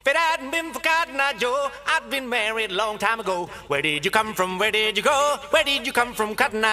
If it hadn't been for Cotton Eye Joe, I'd been married a long time ago. Where did you come from? Where did you go? Where did you come from, Cotton Eye?